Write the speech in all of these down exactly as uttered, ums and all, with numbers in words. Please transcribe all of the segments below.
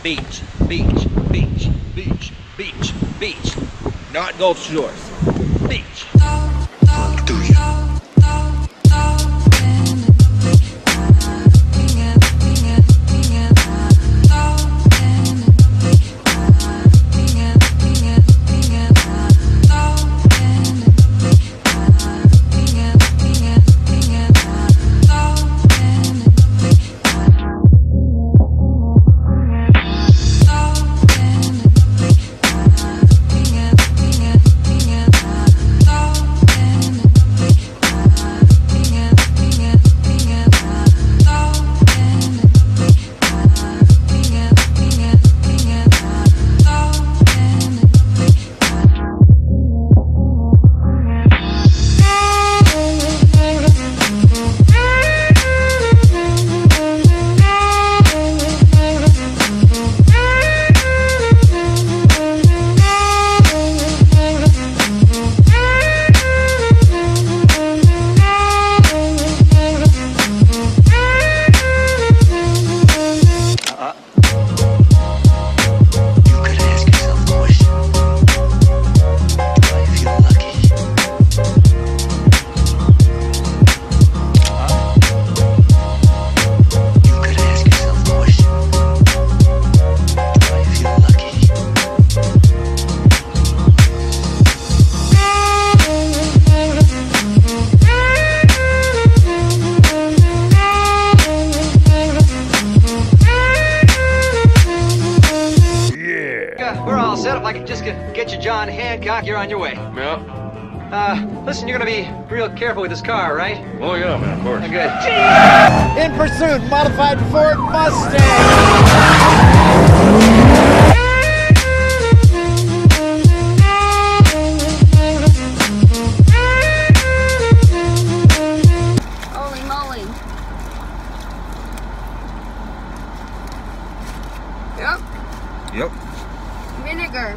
beach, beach, beach, beach, beach, beach. Not Gulf Shores. Beach. Do you? We're all set. If I could just get, get you John Hancock, you're on your way. Yeah. Uh, listen, you're gonna be real careful with this car, right? Oh yeah, man, of course. Good. In pursuit, modified Ford Mustang. Holy moly. Yep. Yep. Vinegar.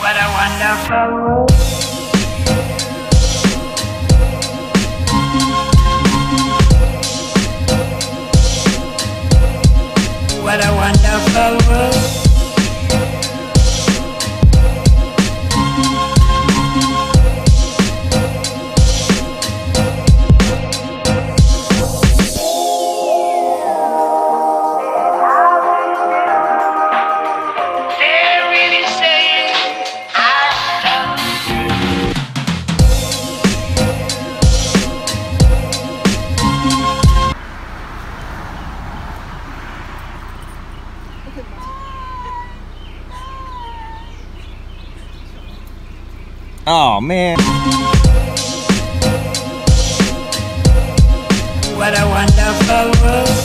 What a wonderful world. What a wonderful world. Oh man. What a wonderful world.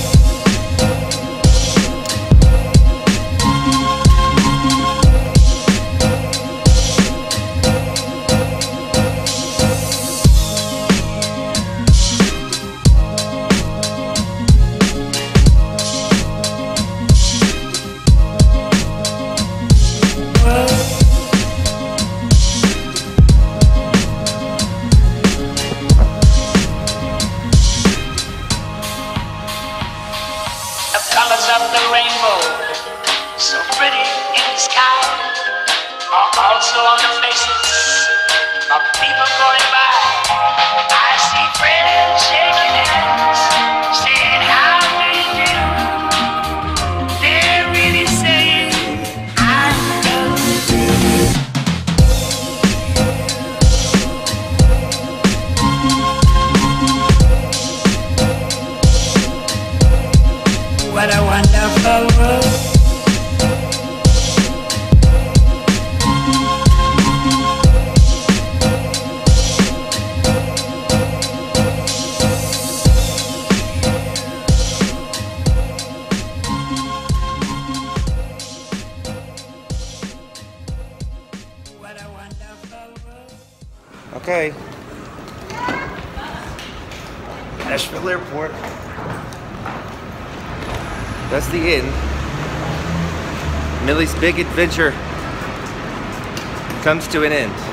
Colors of the rainbow, so pretty in the sky, are also on the faces of people going by. I see friends shaking hands, saying how do you do. They're really saying I love you. What a wonderful world. What a wonderful world. Okay. Nashville Airport. That's the end. Millie's big adventure comes to an end.